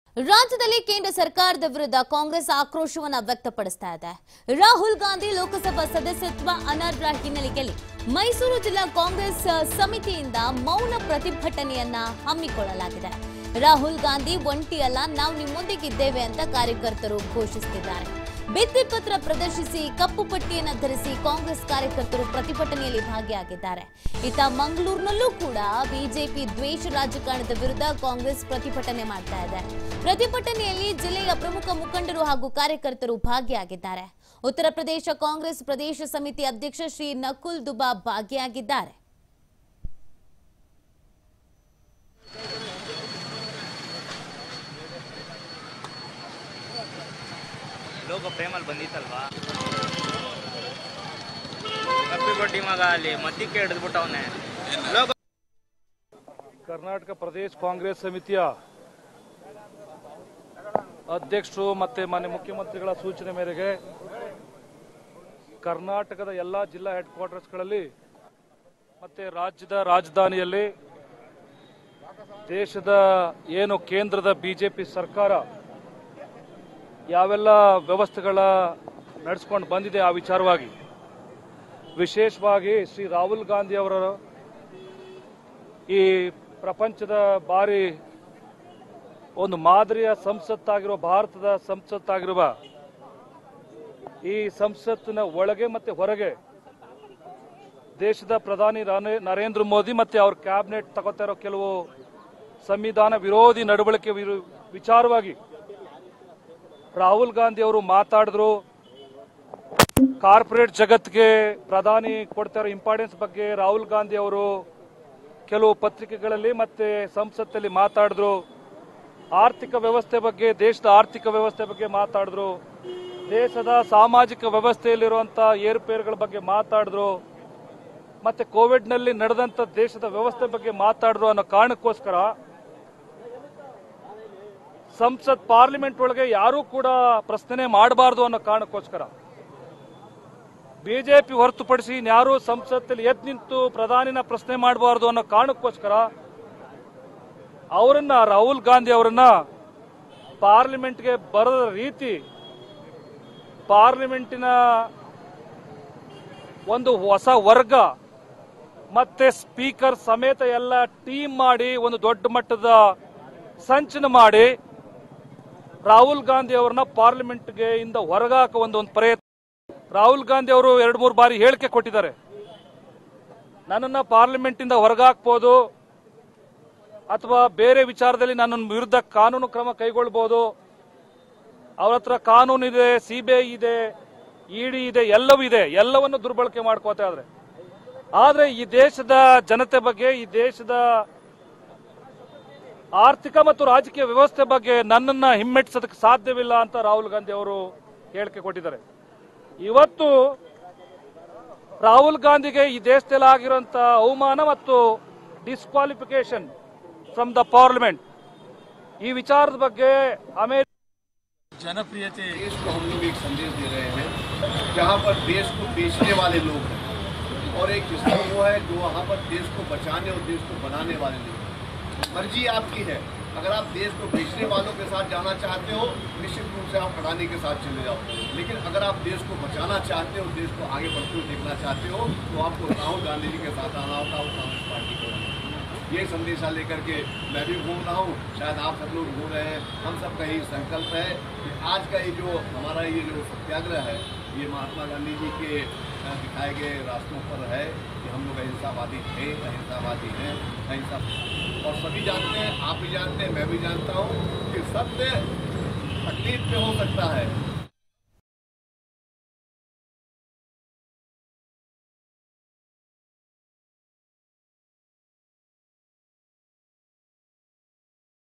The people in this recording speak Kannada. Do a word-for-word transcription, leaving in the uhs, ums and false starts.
ರಾಜ್ಯದಲ್ಲಿ ಕೇಂದ್ರ ಸರ್ಕಾರದ ವಿರುದ್ಧ ಕಾಂಗ್ರೆಸ್ ಆಕ್ರೋಶವನ್ನ ವ್ಯಕ್ತಪಡಿಸ್ತಾ ಇದೆ. ರಾಹುಲ್ ಗಾಂಧಿ ಲೋಕಸಭಾ ಸದಸ್ಯತ್ವ ಅನರ್ಹ ಹಿನ್ನೆಲೆಯಲ್ಲಿ ಮೈಸೂರು ಜಿಲ್ಲಾ ಕಾಂಗ್ರೆಸ್ ಸಮಿತಿಯಿಂದ ಮೌನ ಪ್ರತಿಭಟನೆಯನ್ನ ಹಮ್ಮಿಕೊಳ್ಳಲಾಗಿದೆ. ರಾಹುಲ್ ಗಾಂಧಿ ಒಂಟಿಯಲ್ಲ, ನಾವು ನಿಮ್ಮೊಂದಿಗಿದ್ದೇವೆ ಅಂತ ಕಾರ್ಯಕರ್ತರು ಘೋಷಿಸುತ್ತಿದ್ದಾರೆ. ಭಿತ್ತಿ ಪತ್ರ ಪ್ರದರ್ಶಿಸಿ ಕಪ್ಪು ಪಟ್ಟಿಯನ್ನು ಧರಿಸಿ ಕಾಂಗ್ರೆಸ್ ಕಾರ್ಯಕರ್ತರು ಪ್ರತಿಭಟನೆಯಲ್ಲಿ ಭಾಗಿಯಾಗಿದ್ದಾರೆ. ಇತ್ತ ಮಂಗಳೂರಿನಲ್ಲೂ ಕೂಡ ಬಿಜೆಪಿ ದ್ವೇಷ ರಾಜಕಾರಣದ ವಿರುದ್ಧ ಕಾಂಗ್ರೆಸ್ ಪ್ರತಿಭಟನೆ ಮಾಡ್ತಾ ಇದೆ. ಪ್ರತಿಭಟನೆಯಲ್ಲಿ ಜಿಲ್ಲೆಯ ಪ್ರಮುಖ ಮುಖಂಡರು ಹಾಗೂ ಕಾರ್ಯಕರ್ತರು ಭಾಗಿಯಾಗಿದ್ದಾರೆ. ಉತ್ತರ ಪ್ರದೇಶ ಕಾಂಗ್ರೆಸ್ ಪ್ರದೇಶ ಸಮಿತಿ ಅಧ್ಯಕ್ಷ ಶ್ರೀ ನಕುಲ್ ದುಬಾ ಭಾಗಿಯಾಗಿದ್ದಾರೆ. ಲೋಕ ಪ್ರೇಮಲ್ಲಿ ಬಂದಿತ್ತಲ್ವಾ, ಕಪ್ಪಿ ಕೊಟ್ಟಿ ಮಗ ಅಲ್ಲಿ ಮದ್ಯಕ್ಕೆ ಹಿಡಿದ್ಬಿಟ್ಟವನೆ. ಕರ್ನಾಟಕ ಪ್ರದೇಶ ಕಾಂಗ್ರೆಸ್ ಸಮಿತಿಯ ಅಧ್ಯಕ್ಷರು ಮತ್ತೆ ಮಾನ್ಯ ಮುಖ್ಯಮಂತ್ರಿಗಳ ಸೂಚನೆ ಮೇರೆಗೆ ಕರ್ನಾಟಕದ ಎಲ್ಲಾ ಜಿಲ್ಲಾ ಹೆಡ್ ಕ್ವಾರ್ಟರ್ಸ್ಗಳಲ್ಲಿ ಮತ್ತೆ ರಾಜ್ಯದ ರಾಜಧಾನಿಯಲ್ಲಿ ದೇಶದ ಏನು ಕೇಂದ್ರದ ಬಿಜೆಪಿ ಸರ್ಕಾರ ಯಾವೆಲ್ಲ ವ್ಯವಸ್ಥೆಗಳ ನಡೆಸ್ಕೊಂಡು ಬಂದಿದೆ ಆ ವಿಚಾರವಾಗಿ ವಿಶೇಷವಾಗಿ ಶ್ರೀ ರಾಹುಲ್ ಗಾಂಧಿ ಅವರ ಈ ಪ್ರಪಂಚದ ಬಾರಿ ಒಂದು ಮಾದರಿಯ ಸಂಸತ್ತಾಗಿರುವ ಭಾರತದ ಸಂಸತ್ತಾಗಿರುವ ಈ ಸಂಸತ್ತಿನ ಒಳಗೆ ಮತ್ತೆ ಹೊರಗೆ ದೇಶದ ಪ್ರಧಾನಿ ನರೇಂದ್ರ ಮೋದಿ ಮತ್ತೆ ಅವ್ರ ಕ್ಯಾಬಿನೆಟ್ ತಗೋತಾ ಇರೋ ಕೆಲವು ಸಂವಿಧಾನ ವಿರೋಧಿ ನಡವಳಿಕೆ ವಿಚಾರವಾಗಿ ರಾಹುಲ್ ಗಾಂಧಿ ಅವರು ಮಾತಾಡಿದ್ರು. ಕಾರ್ಪೊರೇಟ್ ಜಗತ್ತಿಗೆ ಪ್ರಧಾನಿ ಕೊಡ್ತಾ ಇರೋ ಇಂಪಾರ್ಟೆನ್ಸ್ ಬಗ್ಗೆ ರಾಹುಲ್ ಗಾಂಧಿ ಅವರು ಕೆಲವು ಪತ್ರಿಕೆಗಳಲ್ಲಿ ಮತ್ತೆ ಸಂಸತ್ತಲ್ಲಿ ಮಾತಾಡಿದ್ರು. ಆರ್ಥಿಕ ವ್ಯವಸ್ಥೆ ಬಗ್ಗೆ, ದೇಶದ ಆರ್ಥಿಕ ವ್ಯವಸ್ಥೆ ಬಗ್ಗೆ ಮಾತಾಡಿದ್ರು. ದೇಶದ ಸಾಮಾಜಿಕ ವ್ಯವಸ್ಥೆಯಲ್ಲಿರುವಂತಹ ಏರುಪೇರುಗಳ ಬಗ್ಗೆ ಮಾತಾಡಿದ್ರು. ಮತ್ತೆ ಕೋವಿಡ್ನಲ್ಲಿ ನಡೆದಂತ ದೇಶದ ವ್ಯವಸ್ಥೆ ಬಗ್ಗೆ ಮಾತಾಡಿದ್ರು ಅನ್ನೋ ಕಾರಣಕ್ಕೋಸ್ಕರ ಸಂಸತ್ ಪಾರ್ಲಿಮೆಂಟ್ ಒಳಗೆ ಯಾರೂ ಕೂಡ ಪ್ರಶ್ನೆ ಮಾಡಬಾರದು ಅನ್ನೋ ಕಾರಣಕ್ಕೋಸ್ಕರ ಬಿಜೆಪಿ ಹೊರತುಪಡಿಸಿ ಯಾರೂ ಸಂಸತ್ತಲ್ಲಿ ಎದ್ದು ನಿಂತು ಪ್ರಧಾನಿನ ಪ್ರಶ್ನೆ ಮಾಡಬಾರದು ಅನ್ನೋ ಕಾರಣಕ್ಕೋಸ್ಕರ ಅವರನ್ನ ರಾಹುಲ್ ಗಾಂಧಿ ಅವರನ್ನ ಪಾರ್ಲಿಮೆಂಟ್ಗೆ ಬರದ ರೀತಿ ಪಾರ್ಲಿಮೆಂಟಿನ ಒಂದು ಹೊಸ ವರ್ಗ ಮತ್ತೆ ಸ್ಪೀಕರ್ ಸಮೇತ ಎಲ್ಲ ಟೀಮ್ ಮಾಡಿ ಒಂದು ದೊಡ್ಡ ಮಟ್ಟದ ಸಂಚನ ಮಾಡಿ ರಾಹುಲ್ ಗಾಂಧಿ ಅವರನ್ನ ಪಾರ್ಲಿಮೆಂಟ್ಗೆ ಇಂದ ಹೊರಗಾಕ ಒಂದು ಒಂದು ಪ್ರಯತ್ನ. ರಾಹುಲ್ ಗಾಂಧಿ ಅವರು ಎರಡು ಮೂರು ಬಾರಿ ಹೇಳಿಕೆ ಕೊಟ್ಟಿದ್ದಾರೆ, ನನ್ನನ್ನ ಪಾರ್ಲಿಮೆಂಟ್ ಇಂದ ಹೊರಗಾಕ್ಬೋದು ಅಥವಾ ಬೇರೆ ವಿಚಾರದಲ್ಲಿ ನನ್ನ ವಿರುದ್ಧ ಕಾನೂನು ಕ್ರಮ ಕೈಗೊಳ್ಳಬಹುದು. ಅವ್ರ ಹತ್ರ ಕಾನೂನು ಇದೆ, ಸಿಬಿಐ ಇದೆ, ಇಡಿ ಇದೆ, ಎಲ್ಲವೂ ಇದೆ. ಎಲ್ಲವನ್ನು ದುರ್ಬಳಕೆ ಮಾಡ್ಕೋತಾ ಇದ್ದಾರೆ. ಆದ್ರೆ ಈ ದೇಶದ ಜನತೆ ಬಗ್ಗೆ, ಈ ದೇಶದ ಆರ್ಥಿಕ ಮತ್ತು ರಾಜಕೀಯ ವ್ಯವಸ್ಥೆ ಬಗ್ಗೆ ನನ್ನನ್ನ ಹಿಮ್ಮೆಟ್ಟಿಸೋದಕ್ಕೆ ಸಾಧ್ಯವಿಲ್ಲ ಅಂತ ರಾಹುಲ್ ಗಾಂಧಿ ಅವರು ಹೇಳಿಕೆ ಕೊಟ್ಟಿದ್ದಾರೆ. ಇವತ್ತು ರಾಹುಲ್ ಗಾಂಧಿಗೆ ಈ ದೇಶದಲ್ಲಿ ಆಗಿರುವಂತಹ ಅವಮಾನ ಮತ್ತು ಡಿಸ್ಕ್ವಾಲಿಫಿಕೇಶನ್ ಫ್ರಮ್ ದ ಪಾರ್ಲಿಮೆಂಟ್, ಈ ವಿಚಾರದ ಬಗ್ಗೆ अमेरिका जनप्रियते देश को हम लोग एक संदेश दे रहे हैं जहां पर देश को बेचने वाले लोग हैं और एक सिस्टम वो है जो वहां पर देश को बचाने और देश को बनाने वाले लोग हैं। मर्जी आपकी है, अगर आप देश को बेचने वालों के साथ जाना चाहते हो निश्चित रूप से आप अडानी के साथ चले जाओ, लेकिन अगर आप देश को बचाना चाहते हो, देश को आगे बढ़ते हुए देखना चाहते हो तो आपको राहुल गांधी जी के साथ आना होगा और कांग्रेस पार्टी को। ये संदेशा लेकर के मैं भी घूम रहा हूँ, शायद आप सब लोग घूम रहे हैं। हम सब का यही संकल्प है कि आज का ये जो हमारा ये जो सत्याग्रह है ये महात्मा गांधी जी के दिखाए गए रास्तों पर है कि हम लोग अहिंसावादी थे, अहिंसावादी हैं, अहिंसा। और सभी जानते हैं, आप भी जानते हैं, मैं भी जानता हूँ कि सत्य तकलीफ में हो सकता है